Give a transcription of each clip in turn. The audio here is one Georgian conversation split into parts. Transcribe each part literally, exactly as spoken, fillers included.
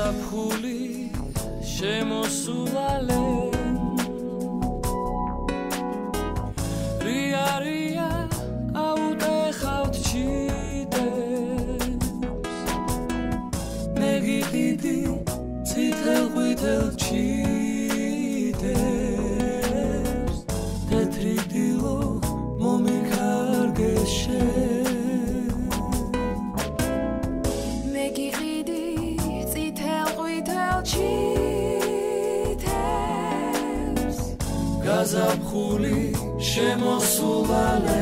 გაზაფხული შემოსულალე რია-რია აუტეხავთ ჩიტებს მე გიყიდი წითელ-ყვითელ ჩიტებს თეთრი დილო მომიქარგეს შენ მე გიყიდი წითელ-ყვითელ ჩიტებს გაზაფხული შემოსულალე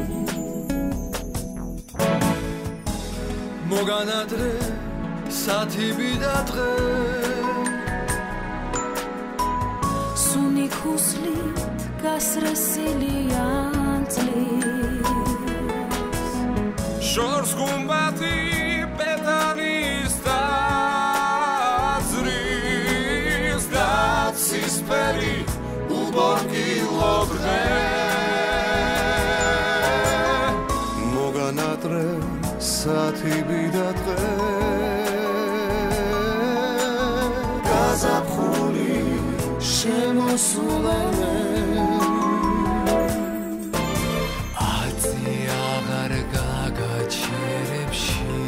მოგანადრე სათიბი და დღე სუნი ქუსლით გასრესილი ანწლის შორს გუმბათი პეტანის დაძრის დაცისფერი უბორკილო დღე მოგანადრე სათიბი და დღე გაზაფხული შემოსულალე ათი აღარ გაგაჩერებში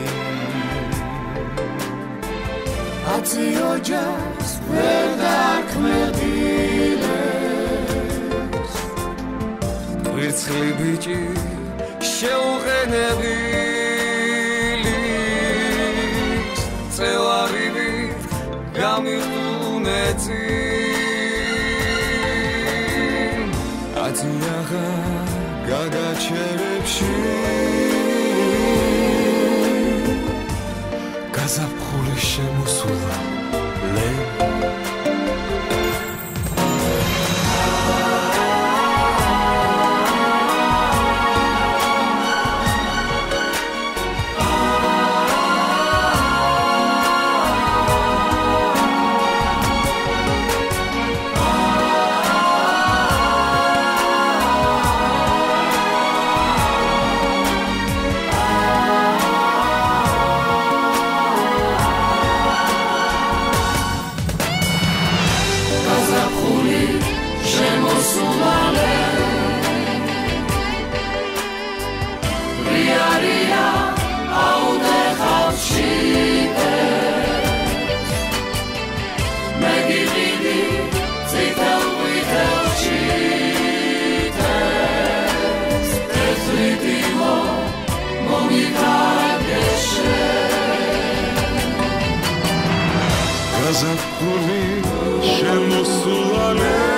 ათი ოჯახს ვერ დარქმევიდეს კვირცხლი ბიჭი შეუყენებილის წელარივით გამიხუნე წინ ათი აღარ გაგაჩერებში გაზაფხული შემოსულალე რია-რია აუტეხავთ ჩიტებს მე გიყიდი წითელ-ყვითელ ჩიტებს თეთრი დილო მომიქარგეს შენ გაზაფხული შემოსულალე